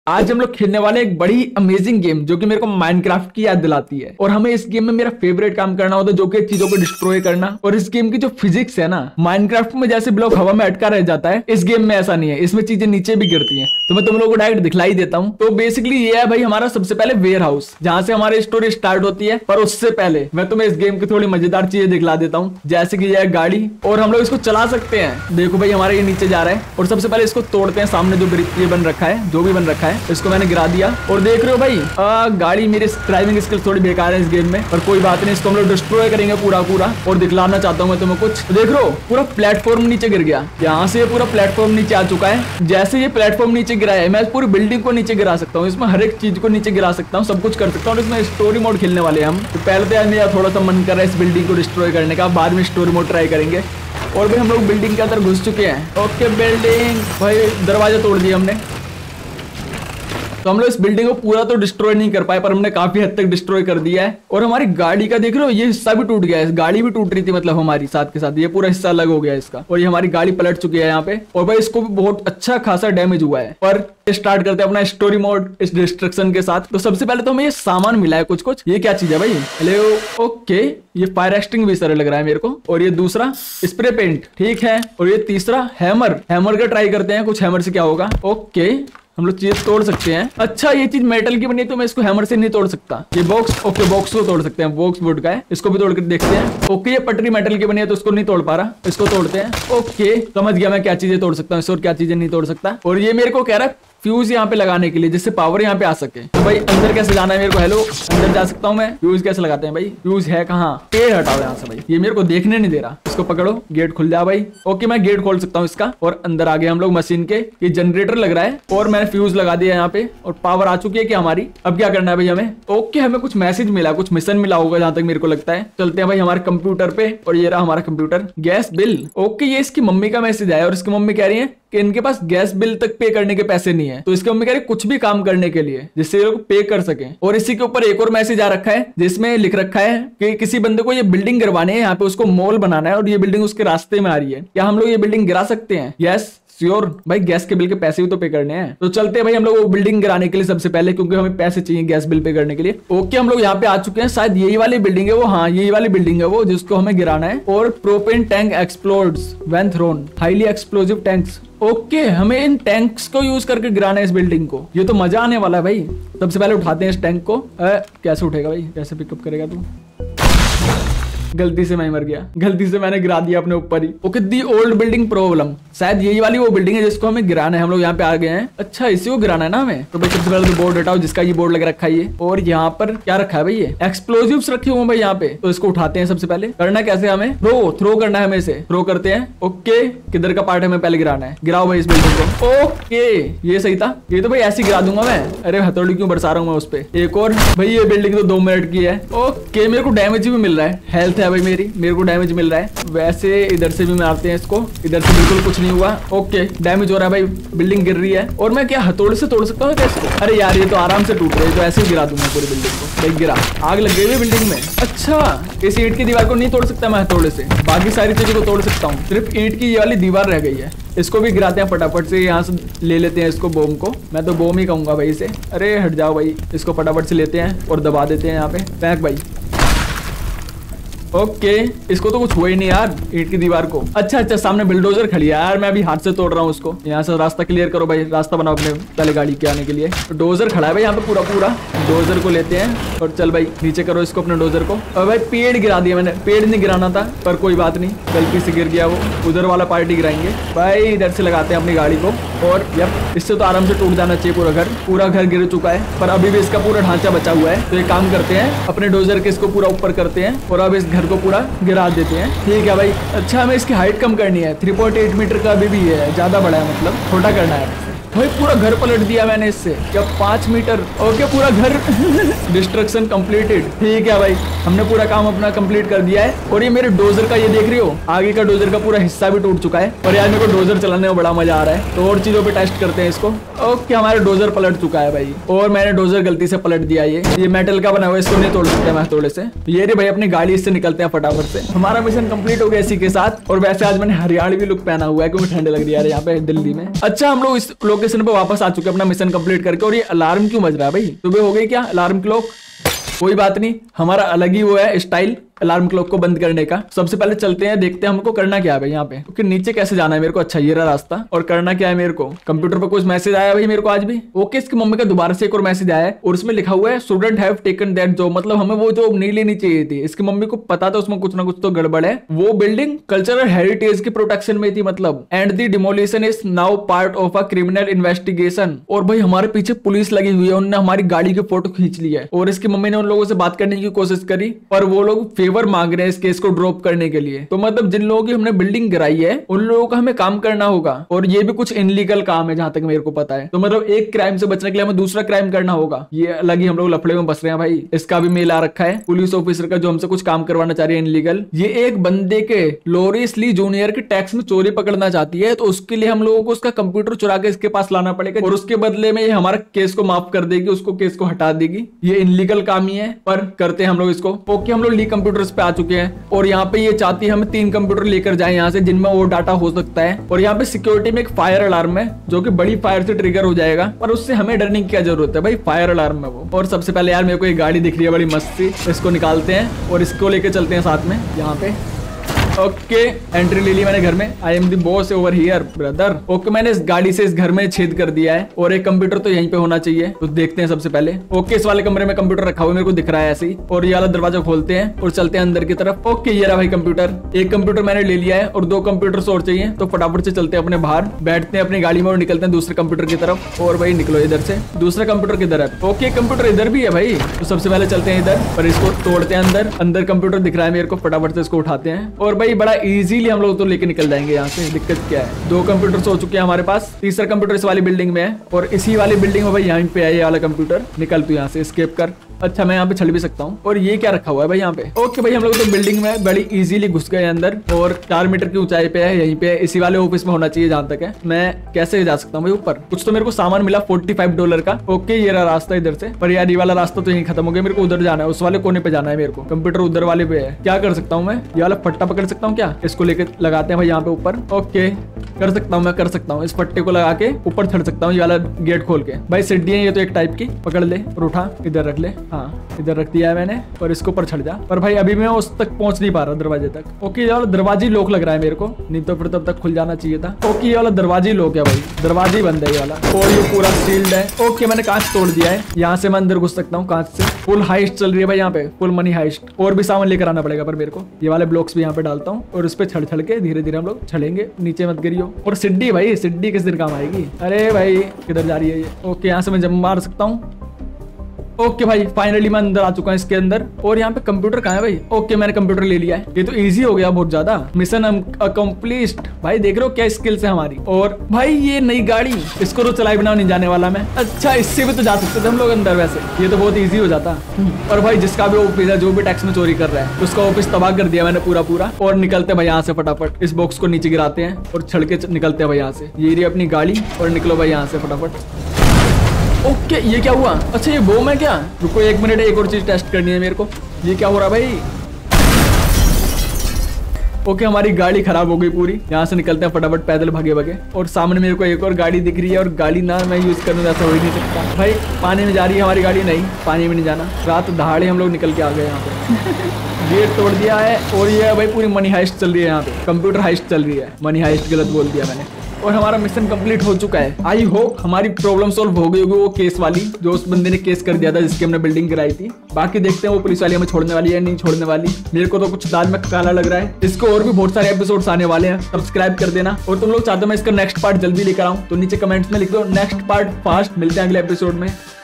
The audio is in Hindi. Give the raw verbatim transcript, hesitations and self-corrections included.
आज हम लोग खेलने वाले एक बड़ी अमेजिंग गेम जो कि मेरे को माइनक्राफ्ट की याद दिलाती है। और हमें इस गेम में मेरा फेवरेट काम करना होता है जो कि चीजों को डिस्ट्रॉय करना। और इस गेम की जो फिजिक्स है ना, माइनक्राफ्ट में जैसे ब्लॉक हवा में अटका रह जाता है, इस गेम में ऐसा नहीं है। इसमें चीजें नीचे भी गिरती हैं। तो मैं तुम लोगों को डायरेक्ट दिखलाई देता हूँ। तो बेसिकली ये है भाई हमारा सबसे पहले वेयर हाउस, जहां से हमारी स्टोरी स्टार्ट होती है। पर उससे पहले मैं तुम्हें इस गेम की थोड़ी मजेदार चीजें दिखला देता हूँ, जैसे कि यह गाड़ी। और हम लोग इसको चला सकते हैं। देखो भाई हमारा ये नीचे जा रहा है। और सबसे पहले इसको तोड़ते हैं। सामने जो ब्रिज ये बन रखा है, जो भी बन रखा है, इसको मैंने गिरा दिया। और देख रहे हो भाई आ, गाड़ी मेरी ड्राइविंग स्किल्स थोड़ी बेकार है इस गेम में, पर कोई बात नहीं, इसको हम लोग डिस्ट्रॉय करेंगे पूरा पूरा। और दिखलाना चाहता हूँ मैं तुम्हें कुछ। देख रहे हो पूरा प्लेटफॉर्म नीचे गिर गया। यहाँ से पूरा प्लेटफॉर्म नीचे आ चुका है। जैसे ये प्लेटफॉर्म नीचे गिरा है, मैं पूरी बिल्डिंग को नीचे गिरा सकता हूँ। इसमें हर एक चीज को नीचे गिरा सकता हूँ, सब कुछ कर सकता हूँ। और इसमें स्टोरी मोड खेलने वाले हम। तो पहले तो यार मेरा थोड़ा सा मन कर रहा है इस बिल्डिंग को डिस्ट्रॉय करने का, बाद में स्टोरी मोड ट्राई करेंगे। और भाई हम लोग बिल्डिंग के अंदर घुस चुके हैं। ओके बिल्डिंग भाई, दरवाजा तोड़ दिया हमने। तो हम लोग इस बिल्डिंग को पूरा तो डिस्ट्रॉय नहीं कर पाए, पर हमने काफी हद तक डिस्ट्रॉय कर दिया है। और हमारी गाड़ी का देख रहे हो, ये हिस्सा भी टूट गया है। गाड़ी भी टूट रही थी मतलब हमारी साथ के साथ, ये पूरा हिस्सा अलग हो गया है इसका। और ये हमारी गाड़ी पलट चुकी है यहाँ पे। और भाई इसको भी बहुत अच्छा खासा डैमेज हुआ है। पर स्टार्ट करते हैं अपना स्टोरी मोड इस डिस्ट्रक्शन के साथ। तो सबसे पहले तो हमें ये सामान मिला है कुछ कुछ। ये क्या चीज है भाई? हेलो। ओके, ये फायर एक्सटिंग भी सर लग रहा है मेरे को। और ये दूसरा स्प्रे पेंट, ठीक है। और ये तीसरा हैमर। हैमर का ट्राई करते हैं, कुछ हैमर से क्या होगा। ओके, हम लोग चीज तोड़ सकते हैं। अच्छा, ये चीज मेटल की बनी है तो मैं इसको हैमर से नहीं तोड़ सकता। ये बॉक्स, ओके बॉक्स को तोड़ सकते हैं, बॉक्स वुड का है, इसको भी तोड़ कर देखते हैं। ओके, ये पटरी मेटल की बनी है तो इसको नहीं तोड़ पा रहा, इसको तोड़ते हैं। ओके, समझ गया मैं क्या चीजें तोड़ सकता हूँ और क्या चीजें नहीं तोड़ सकता। और ये मेरे को कह रहा है फ्यूज यहाँ पे लगाने के लिए, जिससे पावर यहाँ पे आ सके। तो भाई अंदर कैसे जाना है मेरे को? हेलो, अंदर जा सकता हूँ मैं? फ्यूज कैसे लगाते हैं भाई? फ्यूज है कहाँ? पेड़ हटाओ यहाँ से भाई, ये मेरे को देखने नहीं दे रहा। इसको पकड़ो, गेट खुल जा भाई। ओके, मैं गेट खोल सकता हूँ इसका। और अंदर आ गए हम लोग मशीन के। ये जनरेटर लग रहा है और मैंने फ्यूज लगा दिया यहाँ पे। और पावर आ चुकी है कि हमारी। अब क्या करना है भाई हमें? ओके, हमें कुछ मैसेज मिला, कुछ मिशन मिला होगा जहां तक मेरे को लगता है। चलते हैं भाई हमारे कंप्यूटर पे। और ये रहा हमारा कंप्यूटर। Gas bill. ओके, ये इसकी मम्मी का मैसेज आया। और इसकी मम्मी कह रही है कि इनके पास गैस बिल तक पे करने के पैसे नहीं है। तो इसकी मम्मी कह रही है कुछ भी काम करने के लिए जिससे ये लोग पे कर सके। और इसी के ऊपर एक और मैसेज आ रखा है जिसमें लिख रखा है कि किसी बंदे को ये बिल्डिंग गिरवानी है, यहाँ पे उसको मॉल बनाना है और ये बिल्डिंग उसके रास्ते में आ रही है। क्या हम लोग ये बिल्डिंग गिरा सकते हैं? यस श्योर भाई, गैस के बिल के पैसे भी तो पे करने हैं। तो चलते हैं भाई हम लोग वो बिल्डिंग गिराने के लिए सबसे पहले, क्योंकि हमें पैसे चाहिए गैस बिल पे करने के लिए। ओके, हम लोग यहाँ पे आ चुके हैं। शायद यही वाली बिल्डिंग है वो। हाँ, यही वाली बिल्डिंग है वो जिसको हमें गिराना है। और propane tank explodes when thrown, highly explosive tanks. Okay, हमें इन टैंक्स को यूज करके गिराना है इस बिल्डिंग को। ये तो मजा आने वाला है भाई। सबसे पहले उठाते हैं इस टैंक को। आ, कैसे उठेगा भाई? कैसे पिकअप करेगा तू? गलती से मैं मर गया, गलती से मैंने गिरा दिया अपने ऊपर ही। Okay, the old building problem. शायद यही वाली वो बिल्डिंग है जिसको हमें गिराना है। हम लोग यहाँ पे आ गए हैं। अच्छा, इसी को गिराना है ना हमें? तो भाई सबसे पहले तो बोर्ड हटाओ जिसका ये बोर्ड लग रखा है ये। और यहाँ पर क्या रखा है भाई? ये एक्सप्लोजिव्स रखे हुए भाई यहाँ पे। तो इसको उठाते हैं सबसे पहले। करना कैसे हमें? थ्रो थ्रो करना है हमें इसे। थ्रो करते हैं। ओके, किधर का पार्ट हमें पहले गिराना है? गिराओ भाई इस बिल्डिंग को। ओके, ये सही था। ये तो भाई ऐसे गिरा दूंगा मैं। अरे हथौड़ी क्यों बरसा रहा हूँ मैं उस पर? एक और भाई, ये बिल्डिंग तो दो मिनट की है। ओके, मेरे को डैमेज भी मिल रहा है। हेल्थ है भाई मेरी, मेरे को डैमेज मिल रहा है। वैसे इधर से भी मारते हैं इसको। इधर से बिल्कुल कुछ नहीं हुआ। ओके, डैमेज हो रहा है भाई, बिल्डिंग गिर रही है। और मैं क्या हथौड़े से तोड़ सकता हूँ कैसे? अरे यार, ये तो आराम से टूट रही है। तो ऐसे ही गिरा दूंगा पूरी बिल्डिंग को। भाई गिरा, आग लग गई है बिल्डिंग में। अच्छा, इस ईंट की दीवार को नहीं तोड़ सकता मैं हथौड़े से, बाकी सारी चीजों को तोड़ सकता हूँ। सिर्फ ईंट की ये वाली दीवार रह गई है। इसको भी गिराते हैं फटाफट से। यहाँ से ले लेते हैं इसको, बोम को। मैं तो बोम ही कहूंगा भाई इसे। अरे हट जाओ भाई, इसको फटाफट से लेते हैं और दबा देते हैं यहाँ पे। फेंक भाई। ओके, इसको तो कुछ हुआ ही नहीं यार, ईंट की दीवार को। अच्छा अच्छा, सामने बुलडोजर खड़ी है यार, मैं अभी हाथ से तोड़ रहा हूँ उसको। यहाँ से रास्ता क्लियर करो भाई, रास्ता बनाओ अपने पहले गाड़ी के आने के लिए। तो डोजर खड़ा है भाई यहाँ पे पूरा पूरा। डोजर को लेते हैं और चल भाई नीचे करो इसको अपने डोजर को। और भाई पेड़ गिरा दिया मैंने। पेड़ नहीं गिराना था, पर कोई बात नहीं, गलती से गिर गया वो। उधर वाला पार्टी गिराएंगे भाई। इधर से लगाते हैं अपनी गाड़ी को। और यप, इससे तो आराम से टूट जाना चाहिए पूरा घर। पूरा घर गिर चुका है, पर अभी भी इसका पूरा ढांचा बचा हुआ है। तो एक काम करते हैं, अपने डोजर के इसको पूरा ऊपर करते हैं और अब इस घर को पूरा गिरा देते हैं। ठीक है भाई। अच्छा, हमें इसकी हाइट कम करनी है। थ्री पॉइंट एट मीटर का अभी भी है, ज्यादा बड़ा है, मतलब छोटा करना है भाई। पूरा घर पलट दिया मैंने इससे। क्या पांच मीटर? ओके, पूरा घर डिस्ट्रक्शन कंप्लीटेड। ठीक है भाई, हमने पूरा काम अपना कंप्लीट कर दिया है। और ये मेरे डोजर का, ये देख रही हो, आगे का डोजर का पूरा हिस्सा भी टूट चुका है। और यार मेरे को डोजर चलाने में बड़ा मजा आ रहा है। तो और चीजों पे टेस्ट करते हैं इसको। ओके, हमारा डोजर पलट चुका है भाई। और मैंने डोजर गलती से पलट दिया। ये ये मेटल का बना हुआ है, इसको नहीं तोड़ सकते मैं थोड़े से। ये रे भाई, अपनी गाड़ी इससे निकलते हैं फटाफट से। हमारा मिशन कंप्लीट हो गया इसी के साथ। और वैसे आज मैंने हरियाणवी लुक पहना हुआ है क्योंकि ठंड लग रही है यहाँ पे दिल्ली में। अच्छा, हम लोग इस लोग लोकेशन पे वापस आ चुके अपना मिशन कंप्लीट करके। और ये अलार्म क्यों बज रहा है भाई? सुबह हो गई क्या? Alarm clock? कोई बात नहीं, हमारा अलग ही वो है स्टाइल अलार्म क्लॉक को बंद करने का। सबसे पहले चलते हैं, देखते हैं हमको करना क्या है भाई यहाँ पे, क्योंकि नीचे कैसे जाना है मेरे को। अच्छा ये रहा रास्ता। और करना क्या है मेरे को? कंप्यूटर पर कुछ मैसेज आया भाई मेरे को आज भी। ओके, इसकी मम्मी का दोबारा से एक और मैसेज आया है और उसमें लिखा हुआ है student have taken that job. मतलब हमें वो जॉब नहीं लेनी चाहिए थी। इसकी मम्मी को पता था उसमें कुछ ना कुछ तो गड़बड़ है। वो बिल्डिंग कल्चरल हेरिटेज की प्रोटेक्शन में थी मतलब। And the demolition is now part of a criminal investigation. और भाई हमारे पीछे पुलिस लगी हुई है, उन्होंने हमारी गाड़ी की फोटो खींच ली है। और इसकी मम्मी ने उन लोगों से बात करने की कोशिश करी पर वो लोग फेवर मांग रहे हैं इसके इसको ड्रॉप करने के लिए। तो मतलब जिन लोगों की हमने बिल्डिंग गिराई है उन लोगों का हमें काम करना होगा। और ये भी कुछ इनलीगल काम है जहां तक मेरे को पता है। तो मतलब एक क्राइम से बचने के लिए हमें दूसरा क्राइम करना होगा। ये अलग ही हम लोग लफड़े में बस रहे हैं भाई। इसका भी मेल आ रखा है पुलिस ऑफिसर का, जो हमसे कुछ काम करवाना चाह रही है इनलीगल। ये एक बंदे के लोरिस ली जूनियर के टैक्स में चोरी पकड़ना चाहती है। तो उसके लिए हम लोगों को उसका कंप्यूटर चुरा के इसके पास लाना पड़ेगा और उसके बदले में ये हमारा केस को माफ कर देगी, उसको केस को हटा देगी। ये इनलीगल काम ही है पर करते हैं हम लोग इसको। ओके, हम लोग ली कंप्यूटर्स पे आ चुके हैं और यहाँ पे ये चाहती है हम तीन कंप्यूटर लेकर जाएं यहाँ से जिनमें वो डाटा हो सकता है। और यहाँ पे सिक्योरिटी में एक फायर अलार्म है जो कि बड़ी फायर से ट्रिगर हो जाएगा, पर उससे हमें डरने की क्या जरूरत है भाई, फायर अलार्म है वो। और सबसे पहले यार मेरे को एक गाड़ी दिख रही है बड़ी मस्त सी, इसको निकालते हैं और इसको लेके चलते हैं साथ में यहाँ पे। ओके, एंट्री ले ली मैंने घर में। I am the boss over here brother. Okay, मैंने इस गाड़ी से इस घर में छेद कर दिया है और एक कंप्यूटर तो यहीं पे होना चाहिए। तो देखते हैं सबसे पहले। ओके, इस वाले कमरे में कंप्यूटर रखा हुआ मेरे को दिख रहा है ऐसे ही। और ये वाला दरवाजा खोलते हैं और चलते हैं अंदर की तरफ। ओके, ये रहा भाई कंप्यूटर। एक कंप्यूटर मैंने ले लिया है और दो कंप्यूटर्स और चाहिए। तो फटाफट से चलते हैं अपने बाहर, बैठते हैं अपनी गाड़ी में और निकलते हैं दूसरे कंप्यूटर की तरफ। और भाई निकलो इधर से। दूसरा कंप्यूटर किधर है? ओके, कंप्यूटर इधर भी है भाई। तो सबसे पहले चलते हैं इधर और इसको तोड़ते हैं अंदर। अंदर कंप्यूटर दिख रहा है मेरे को, फटाफट से इसको उठाते हैं और भाई बड़ा इजी हम लोग तो लेके निकल जाएंगे यहाँ से। दिक्कत क्या है? दो कंप्यूटर्स हो चुके हैं हमारे पास। तीसरा कंप्यूटर इस वाली बिल्डिंग में है और इसी वाली बिल्डिंग में भाई यहाँ पे है ये वाला कंप्यूटर। निकल तू यहाँ से, एस्केप कर। अच्छा, मैं यहाँ पे छल भी सकता हूँ। और ये क्या रखा हुआ है भाई यहाँ पे? ओके भाई, हम लोग तो बिल्डिंग में बड़ी इजीली घुस गए अंदर और चार मीटर की ऊंचाई पे है, यहीं पे इसी वाले ऑफिस में होना चाहिए जहां तक है। मैं कैसे जा सकता हूँ भाई ऊपर? कुछ तो मेरे को सामान मिला पैंतालीस डॉलर का। ओके, ये रहा रास्ता इधर से। पर यार ये वाला रास्ता तो यहीं खत्म हो गया, मेरे को उधर जाना है, उस वाले कोने पे जाना है मेरे को। कंप्यूटर उधर वाले पे है। क्या कर सकता हूँ मैं? ये वाला फट्टा पकड़ सकता हूँ क्या? इसको लेके लगाते हैं भाई यहाँ पे ऊपर। ओके, कर सकता हूँ, मैं कर सकता हूँ। इस फट्टे को लगा के ऊपर चढ़ सकता हूँ ये वाला गेट खोल के। भाई सीढ़ी है ये तो एक टाइप की। पकड़ ले और उठा, इधर रख ले। हाँ, इधर रख दिया है मैंने और इसको ऊपर चढ़ जा। पर भाई अभी मैं उस तक पहुंच नहीं पा रहा दरवाजे तक। ओके, ये वाला दरवाजे लॉक लग रहा है मेरे को, नहीं तो फिर तब तक खुल जाना चाहिए था। ओके, ये वाला दरवाजे लॉक है भाई, दरवाजे बंद है ये वाला। और ये पूरा सील्ड है। ओके, मैंने कांच तोड़ दिया है। यहाँ से मैं अंदर घुस सकता हूँ कांच से। फुल हाइस्ट चल रही है भाई यहाँ पे, फुल मनी हाइस्ट। और भी सामान लेकर आना पड़ेगा पर मेरे को। ये वाले ब्लॉक्स भी यहाँ पे डालता हूँ और उस पर छड़ छड़ के धीरे धीरे हम लोग चढ़ेंगे। नीचे मत गिरियो। और सिड्डी भाई, सिड्डी किस दिन काम आएगी? अरे भाई किधर जा रही है ये? ओके, यहाँ से मैं जंप मार सकता हूँ। ओके भाई, फाइनली मैं अंदर आ चुका हूँ इसके अंदर। और यहाँ पे कंप्यूटर कहाँ है भाई? ओके, मैंने कंप्यूटर ले लिया है। ये तो इजी हो गया बहुत ज्यादा। Mission accomplished. भाई देख रहे हो क्या स्किल्स है हमारी। और भाई ये नई गाड़ी, इसको तो चलाई बिना नहीं जाने वाला मैं। अच्छा, इससे भी तो जा सकते थे हम लोग अंदर। वैसे ये तो बहुत ईजी हो जाता। और भाई जिसका भी ऑफिस है, जो भी टैक्स में चोरी कर रहा है, उसका ऑफिस तबाह कर दिया मैंने पूरा पूरा। और निकलते भाई यहाँ से फटाफट। इस बॉक्स को नीचे गिराते हैं और छड़ के निकलते हैं भाई यहाँ से। ये रही अपनी गाड़ी और निकलो भाई यहाँ से फटाफट। ओके, ये क्या हुआ? अच्छा, ये बम है क्या? रुको एक मिनट, एक और चीज टेस्ट करनी है मेरे को। ये क्या हो रहा भाई? ओके, हमारी गाड़ी खराब हो गई पूरी। यहाँ से निकलते हैं फटाफट पैदल भागे भागे। और सामने मेरे को एक और गाड़ी दिख रही है और गाड़ी ना मैं यूज करूँ ऐसा हो ही नहीं सकता भाई। पानी में जा रही है हमारी गाड़ी। नहीं, पानी में नहीं जाना। रात दहाड़े हम लोग निकल के आ गए यहाँ पे। गेट तोड़ दिया है और ये भाई पूरी मनी हाइस्ट चल रही है यहाँ पे। कंप्यूटर हाइस्ट चल रही है, मनी हाइस्ट गलत बोल दिया मैंने। और हमारा मिशन कंप्लीट हो चुका है। आई होप हमारी प्रॉब्लम सॉल्व हो गई होगी, वो केस वाली जो उस बंदे ने केस कर दिया था जिसकी हमने बिल्डिंग गिराई थी। बाकी देखते हैं वो पुलिस वाली हमें छोड़ने वाली है नहीं छोड़ने वाली। मेरे को तो कुछ दाल में काला लग रहा है। इसको और भी बहुत सारे एपिसोड्स आने वाले हैं, सब्सक्राइब कर देना। और तुम लोग चाहते हो मैं इसका नेक्स्ट पार्ट जल्दी लेकर आऊं तो नीचे कमेंट्स में लिख दो नेक्स्ट पार्ट फास्ट। मिलते हैं अगले एपिसोड में।